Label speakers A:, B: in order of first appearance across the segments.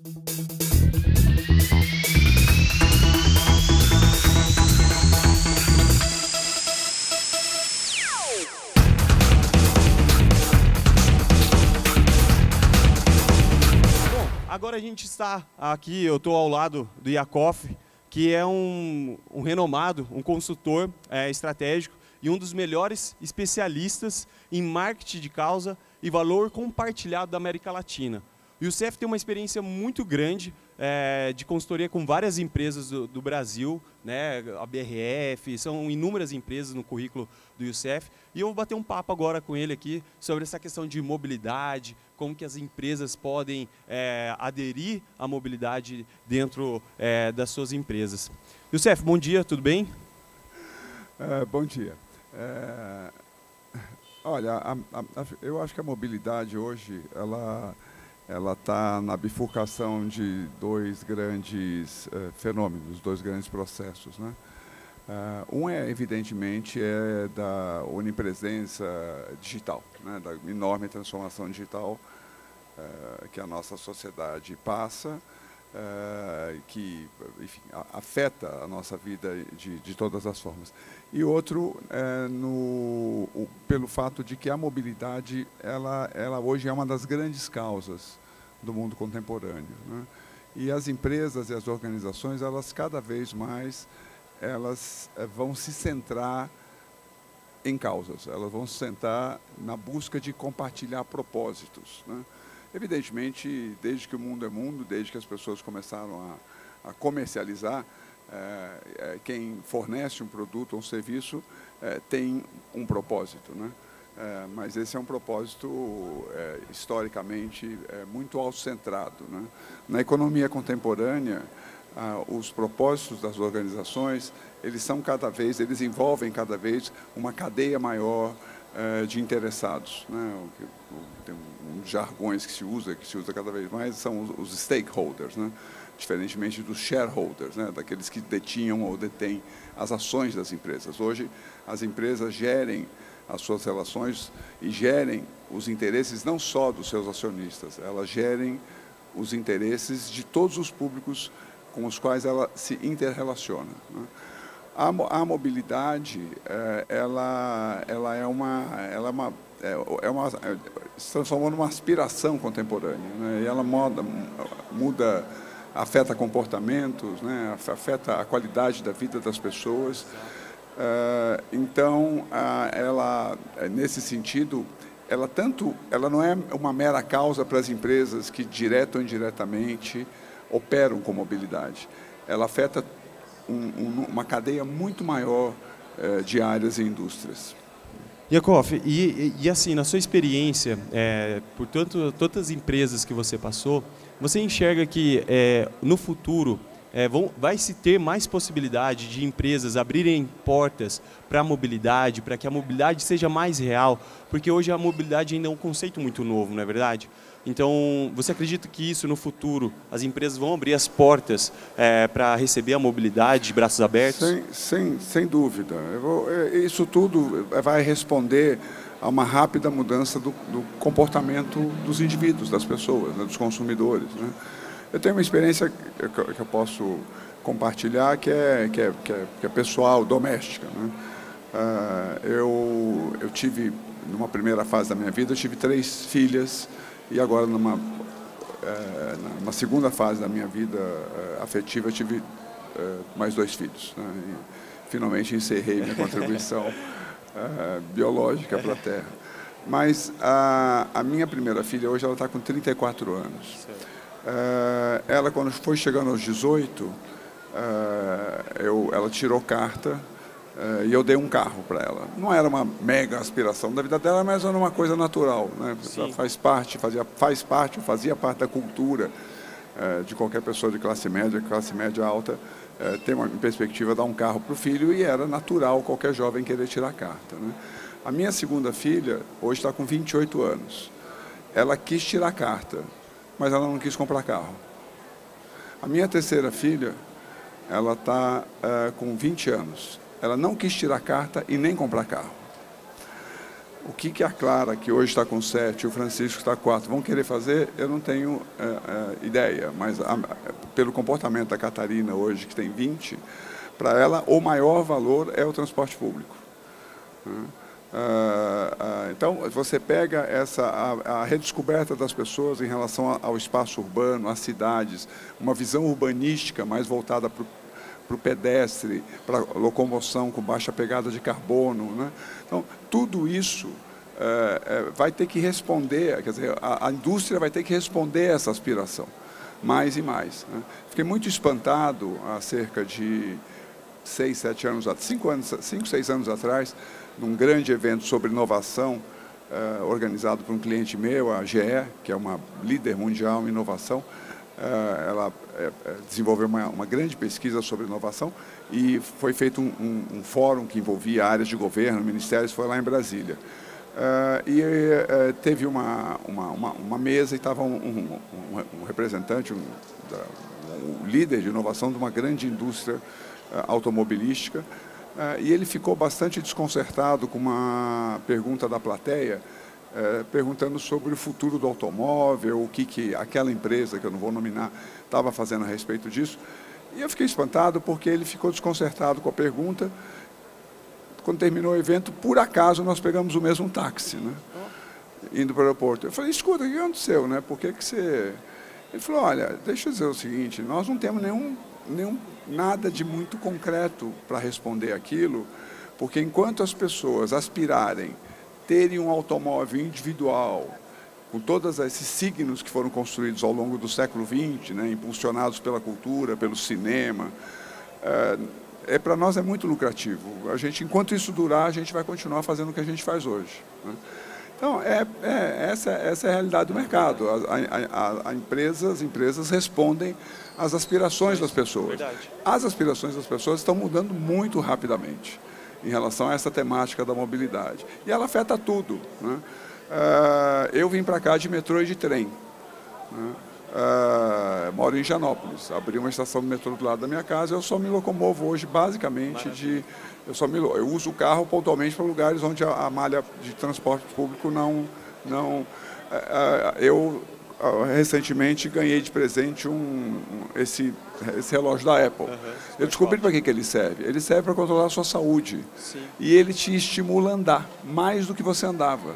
A: Agora a gente está aqui, eu estou ao lado do Yakov, que é um renomado, um consultor estratégico e um dos melhores especialistas em marketing de causa e valor compartilhado da América Latina. O Youssef tem uma experiência muito grande de consultoria com várias empresas do Brasil, né, a BRF, são inúmeras empresas no currículo do Youssef. E eu vou bater um papo agora com ele aqui sobre essa questão de mobilidade, como que as empresas podem aderir à mobilidade dentro das suas empresas. Youssef, bom dia, tudo bem?
B: Bom dia. Olha, eu acho que a mobilidade hoje, ela está na bifurcação de dois grandes fenômenos, dois grandes processos, né? Um evidentemente, da onipresença digital, né? Da enorme transformação digital que a nossa sociedade passa, que, enfim, afeta a nossa vida de todas as formas. E outro, pelo fato de que a mobilidade, ela hoje é uma das grandes causas do mundo contemporâneo, né? E as empresas e as organizações, elas cada vez mais vão se centrar em causas, elas vão se centrar na busca de compartilhar propósitos, né? Evidentemente, desde que o mundo é mundo, desde que as pessoas começaram a comercializar, quem fornece um produto ou um serviço tem um propósito, né? Mas esse é um propósito historicamente muito autocentrado, né? Na economia contemporânea, os propósitos das organizações, eles envolvem cada vez uma cadeia maior de interessados, né? Tem uns jargões que se usa cada vez mais, são os stakeholders, né? Diferentemente dos shareholders, né? Daqueles que detinham ou detêm as ações das empresas. Hoje, as empresas gerem as suas relações e gerem os interesses não só dos seus acionistas, elas gerem os interesses de todos os públicos com os quais ela se interrelaciona, né? A mobilidade, ela se transformou numa aspiração contemporânea, né? E ela muda, afeta comportamentos, né? Afeta a qualidade da vida das pessoas. Então, nesse sentido, ela não é uma mera causa para as empresas que, direta ou indiretamente, operam com mobilidade. Ela afeta uma cadeia muito maior de áreas e indústrias.
A: Yakov, e assim, na sua experiência, por tantas empresas que você passou, você enxerga que no futuro vai se ter mais possibilidade de empresas abrirem portas para a mobilidade, para que a mobilidade seja mais real, porque hoje a mobilidade ainda é um conceito muito novo, não é verdade? Então, você acredita que isso no futuro, as empresas vão abrir as portas para receber a mobilidade de braços abertos?
B: Sem dúvida. Isso tudo vai responder a uma rápida mudança do comportamento dos indivíduos, das pessoas, né, dos consumidores, né? Eu tenho uma experiência que eu posso compartilhar que é pessoal, doméstica, né? Eu tive, numa primeira fase da minha vida, eu tive 3 filhas, e agora, numa segunda fase da minha vida afetiva, eu tive mais 2 filhos, né? E, finalmente, encerrei minha contribuição biológica para a Terra. Mas a minha primeira filha, hoje, ela está com 34 anos. Ela, quando foi chegando aos 18, ela tirou carta e eu dei um carro para ela. Não era uma mega aspiração da vida dela, mas era uma coisa natural, né? Ela fazia parte da cultura de qualquer pessoa de classe média alta, ter uma perspectiva de dar um carro para o filho, e era natural qualquer jovem querer tirar carta, né? A minha segunda filha, hoje está com 28 anos. Ela quis tirar carta, mas ela não quis comprar carro. A minha terceira filha, ela está com 20 anos. Ela não quis tirar carta e nem comprar carro. O que a Clara, que hoje está com 7, e o Francisco está com 4, vão querer fazer, eu não tenho ideia, mas pelo comportamento da Catarina hoje, que tem 20, para ela o maior valor é o transporte público. Então, você pega a redescoberta das pessoas em relação ao espaço urbano, às cidades, uma visão urbanística mais voltada para o pedestre, para a locomoção com baixa pegada de carbono, né? Então, tudo isso vai ter que responder, quer dizer, a indústria vai ter que responder a essa aspiração, mais e mais, né? Fiquei muito espantado há cerca de 6, 7 anos, 5, 6 anos atrás, num grande evento sobre inovação, organizado por um cliente meu, a GE, que é uma líder mundial em inovação. Ela desenvolveu uma grande pesquisa sobre inovação e foi feito um fórum que envolvia áreas de governo, ministérios, foi lá em Brasília. Teve uma mesa e estava um representante, um líder de inovação de uma grande indústria automobilística, e ele ficou bastante desconcertado com uma pergunta da plateia, perguntando sobre o futuro do automóvel, o que aquela empresa, que eu não vou nominar, estava fazendo a respeito disso. E eu fiquei espantado porque ele ficou desconcertado com a pergunta. Quando terminou o evento, por acaso, nós pegamos o mesmo táxi, né, indo para o aeroporto. Eu falei, escuta, o que aconteceu, né? Por que você... Ele falou, olha, deixa eu dizer o seguinte, nós não temos nada de muito concreto para responder aquilo, porque enquanto as pessoas aspirarem terem um automóvel individual, com todos esses signos que foram construídos ao longo do século XX, né, impulsionados pela cultura, pelo cinema, para nós é muito lucrativo. Enquanto isso durar, a gente vai continuar fazendo o que a gente faz hoje, né? Então, essa é a realidade do mercado. As empresas respondem às aspirações das pessoas. As aspirações das pessoas estão mudando muito rapidamente em relação a essa temática da mobilidade. E ela afeta tudo, né? Eu vim para cá de metrô e de trem, né? Moro em Higienópolis, abri uma estação de metrô do lado da minha casa, eu só me locomovo hoje basicamente eu uso o carro pontualmente para lugares onde a malha de transporte público não eu recentemente ganhei de presente esse relógio da Apple. Eu descobri para que ele serve. Ele serve para controlar a sua saúde. Sim. E ele te estimula a andar mais do que você andava.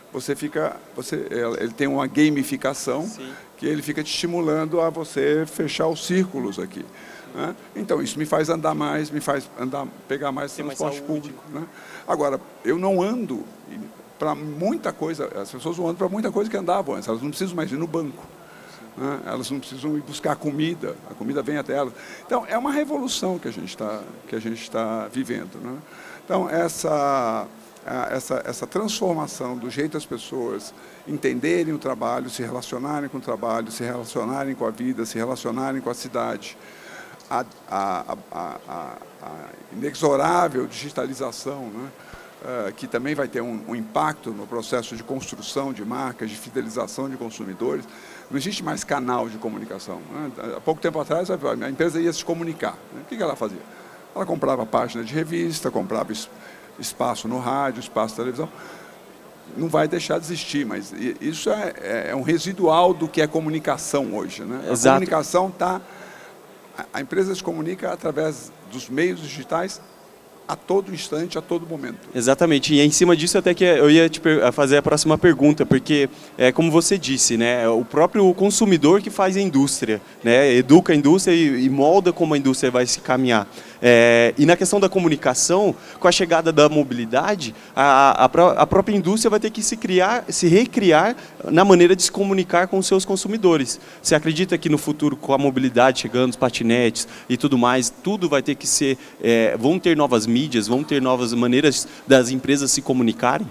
B: Ele tem uma gamificação. Sim. Que ele fica te estimulando a você fechar os círculos aqui, né? Então, isso me faz andar mais, me faz pegar mais transporte público, né? Agora, eu não ando para muita coisa, as pessoas não andam para muita coisa que andavam antes, elas não precisam mais ir no banco, né? Elas não precisam ir buscar comida, a comida vem até elas. Então, é uma revolução que a gente está vivendo, né? Então, essa transformação do jeito das pessoas entenderem o trabalho, se relacionarem com o trabalho, se relacionarem com a vida, se relacionarem com a cidade, a inexorável digitalização, né, que também vai ter um impacto no processo de construção de marcas, de fidelização de consumidores. Não existe mais canal de comunicação, né? Há pouco tempo atrás, a empresa ia se comunicar, né? O que ela fazia? Ela comprava página de revista, comprava espaço no rádio, espaço na televisão. Não vai deixar de existir, mas isso é um residual do que é comunicação hoje, né? Exato. A comunicação a empresa se comunica através dos meios digitais a todo instante, a todo momento.
A: Exatamente, e em cima disso até que eu ia te fazer a próxima pergunta, porque, como você disse, né, é o próprio consumidor que faz a indústria, né, educa a indústria e molda como a indústria vai se caminhar. E na questão da comunicação, com a chegada da mobilidade, a própria indústria vai ter que se recriar na maneira de se comunicar com os seus consumidores. Você acredita que no futuro, com a mobilidade chegando, os patinetes e tudo mais, tudo vai ter que ser, vão ter novas mídias, vão ter novas maneiras das empresas se comunicarem?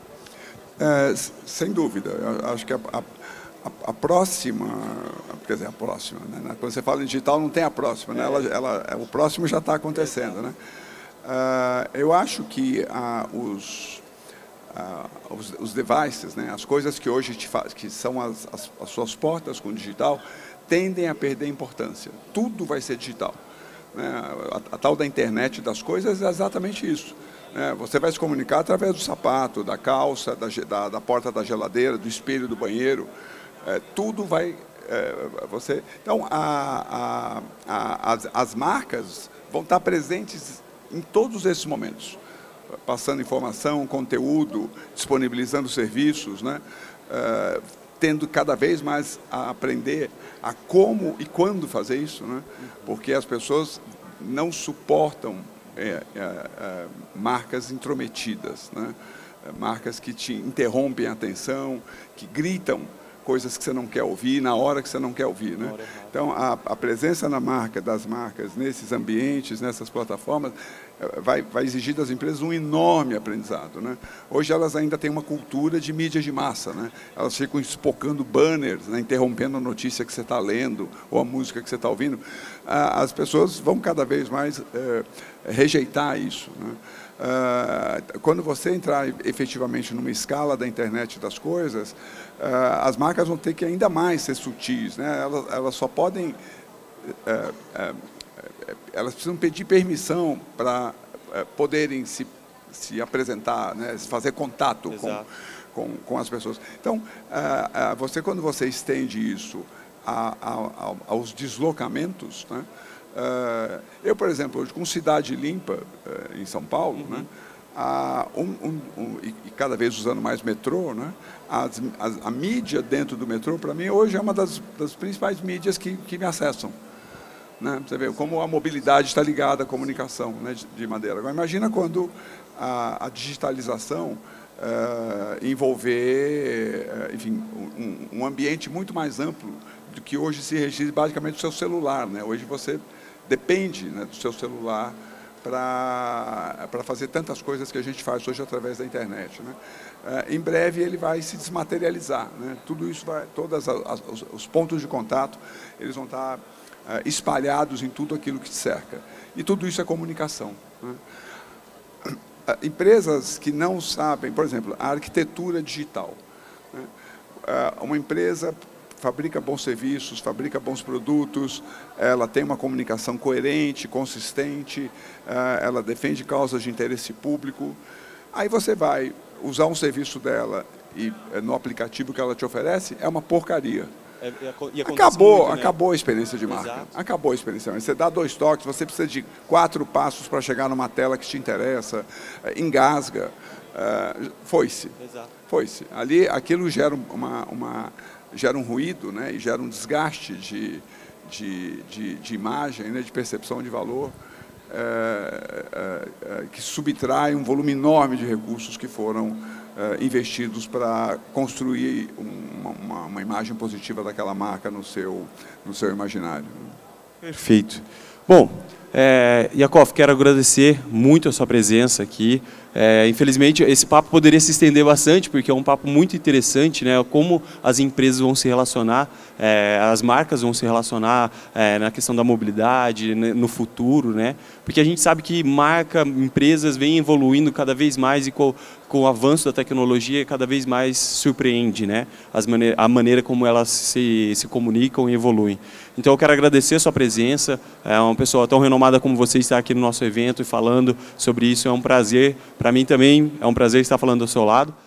B: Sem dúvida. Eu acho que a próxima, quer dizer, a próxima, né? Quando você fala em digital, não tem a próxima, né? O próximo já está acontecendo, né? Eu acho que os devices, né? As coisas que hoje que são as suas portas com o digital, tendem a perder importância. Tudo vai ser digital. né? A tal da internet das coisas é exatamente isso. Você vai se comunicar através do sapato, da calça, da porta da geladeira, do espelho do banheiro. Tudo vai... Então, as marcas vão estar presentes em todos esses momentos, passando informação, conteúdo, disponibilizando serviços, né? Tendo cada vez mais a aprender a como e quando fazer isso, né? Porque as pessoas não suportam marcas intrometidas, né? Marcas que te interrompem a atenção, que gritam coisas que você não quer ouvir na hora que você não quer ouvir, né? Então, a presença das marcas nesses ambientes, nessas plataformas, vai exigir das empresas um enorme aprendizado, né? Hoje elas ainda têm uma cultura de mídia de massa, né? Elas ficam espocando banners, né? Interrompendo a notícia que você está lendo ou a música que você está ouvindo. As pessoas vão cada vez mais rejeitar isso, né? Quando você entrar efetivamente numa escala da internet das coisas, as marcas vão ter que ainda mais ser sutis, né? Elas só podem... elas precisam pedir permissão para poderem se apresentar, né? Fazer contato com as pessoas. Então, quando você estende isso aos deslocamentos, né? Eu, por exemplo, hoje com Cidade Limpa, em São Paulo, né? E cada vez usando mais metrô, né? A mídia dentro do metrô, para mim, hoje é uma das principais mídias que me acessam, né? Você vê como a mobilidade está ligada à comunicação, né, de maneira. Agora, imagina quando a digitalização envolver, enfim, um ambiente muito mais amplo do que hoje se registra basicamente do seu celular, né? Hoje você depende, né, do seu celular para fazer tantas coisas que a gente faz hoje através da internet, né? Em breve ele vai se desmaterializar, né? Tudo isso todos os pontos de contato, eles vão estar espalhados em tudo aquilo que te cerca. E tudo isso é comunicação, né? Empresas que não sabem, por exemplo, a arquitetura digital, né? Uma empresa fabrica bons serviços, fabrica bons produtos, ela tem uma comunicação coerente, consistente, ela defende causas de interesse público. Aí você vai usar um serviço dela e no aplicativo que ela te oferece, é uma porcaria. Acabou a experiência de marca. Exato. Acabou a experiência. Você dá 2 toques, você precisa de 4 passos para chegar numa tela que te interessa, engasga, foi-se. Foi-se. Ali, aquilo gera um ruído, né, e gera um desgaste de imagem, né, de percepção de valor, que subtrai um volume enorme de recursos que foram investidos para construir uma imagem positiva daquela marca no seu imaginário.
A: Perfeito. Bom, Yakov, quero agradecer muito a sua presença aqui. Infelizmente, esse papo poderia se estender bastante, porque é um papo muito interessante, né? Como as empresas vão se relacionar, as marcas vão se relacionar na questão da mobilidade, né, no futuro, né? Porque a gente sabe que empresas vêm evoluindo cada vez mais e com o avanço da tecnologia cada vez mais surpreende, né? A maneira como elas se comunicam e evoluem. Então eu quero agradecer a sua presença, uma pessoa tão renomada como você está aqui no nosso evento e falando sobre isso, é um prazer. Para mim também é um prazer estar falando ao seu lado.